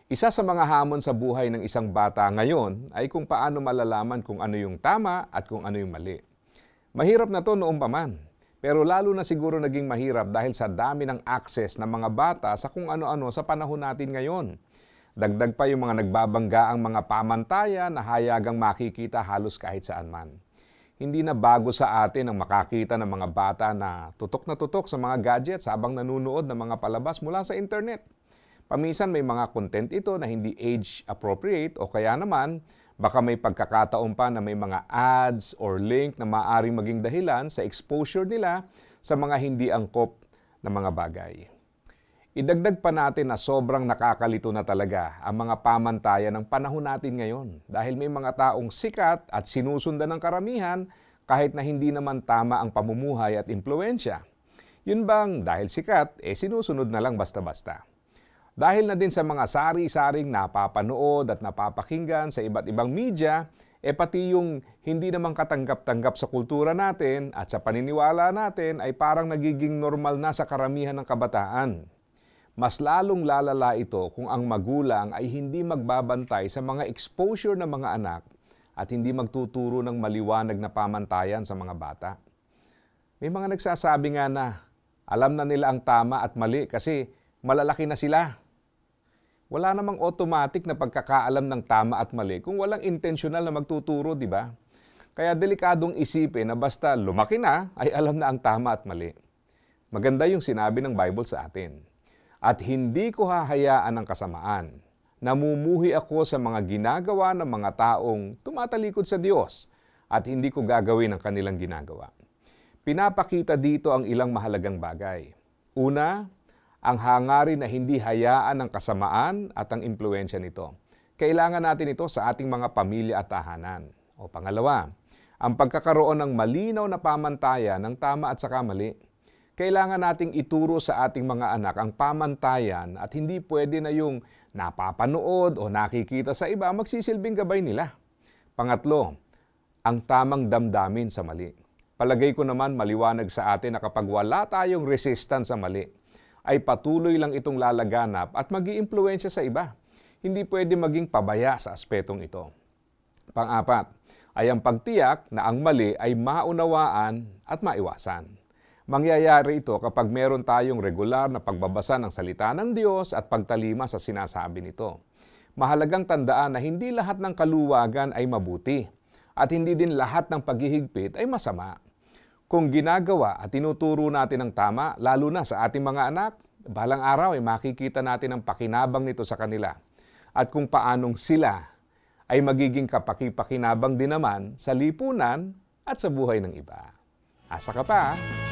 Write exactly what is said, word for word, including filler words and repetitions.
Isa sa mga hamon sa buhay ng isang bata ngayon ay kung paano malalaman kung ano yung tama at kung ano yung mali. Mahirap na to noong pa man, pero lalo na siguro naging mahirap dahil sa dami ng access ng mga bata sa kung ano-ano sa panahon natin ngayon. Dagdag pa yung mga nagbabangga ang mga pamantayan na hayagang makikita halos kahit saan man. Hindi na bago sa atin ang makakita ng mga bata na tutok na tutok sa mga gadgets habang nanunood ng mga palabas mula sa internet. Paminsan may mga content ito na hindi age appropriate o kaya naman baka may pagkakataon pa na may mga ads or link na maaaring maging dahilan sa exposure nila sa mga hindi angkop na mga bagay. Idagdag pa natin na sobrang nakakalito na talaga ang mga pamantayan ng panahon natin ngayon dahil may mga taong sikat at sinusundan ng karamihan kahit na hindi naman tama ang pamumuhay at impluensya. Yun bang dahil sikat, eh sinusunod na lang basta-basta. Dahil na din sa mga sari-saring napapanood at napapakinggan sa iba't ibang media, e pati yung hindi naman katanggap-tanggap sa kultura natin at sa paniniwala natin ay parang nagiging normal na sa karamihan ng kabataan. Mas lalong lalala ito kung ang magulang ay hindi magbabantay sa mga exposure ng mga anak at hindi magtuturo ng maliwanag na pamantayan sa mga bata. May mga nagsasabi nga na alam na nila ang tama at mali kasi malalaki na sila. Wala namang automatic na pagkakaalam ng tama at mali kung walang intentional na magtuturo, di ba? Kaya delikadong isipin na basta lumaki na ay alam na ang tama at mali. Maganda yung sinabi ng Bible sa atin. At hindi ko hahayaan ang kasamaan. Namumuhi ako sa mga ginagawa ng mga taong tumatalikod sa Diyos at hindi ko gagawin ang kanilang ginagawa. Pinapakita dito ang ilang mahalagang bagay. Una, ang hangarin na hindi hayaan ang kasamaan at ang impluensya nito. Kailangan natin ito sa ating mga pamilya at tahanan. O pangalawa, ang pagkakaroon ng malinaw na pamantayan ng tama at saka mali. Kailangan nating ituro sa ating mga anak ang pamantayan at hindi pwede na yung napapanood o nakikita sa iba magsisilbing gabay nila. Pangatlo, ang tamang damdamin sa mali. Palagay ko naman maliwanag sa atin na kapag wala tayong resistance sa mali, ay patuloy lang itong lalaganap at mag-iimpluwensya sa iba. Hindi pwede maging pabaya sa aspetong ito. Pang-apat, ay ang pagtiyak na ang mali ay maunawaan at maiwasan. Mangyayari ito kapag meron tayong regular na pagbabasa ng salita ng Diyos at pagtalima sa sinasabi nito. Mahalagang tandaan na hindi lahat ng kaluwagan ay mabuti at hindi din lahat ng paghihigpit ay masama. Kung ginagawa at tinuturo natin ang tama, lalo na sa ating mga anak, balang araw ay makikita natin ang pakinabang nito sa kanila at kung paanong sila ay magiging kapaki-pakinabang din naman sa lipunan at sa buhay ng iba. Asa ka pa?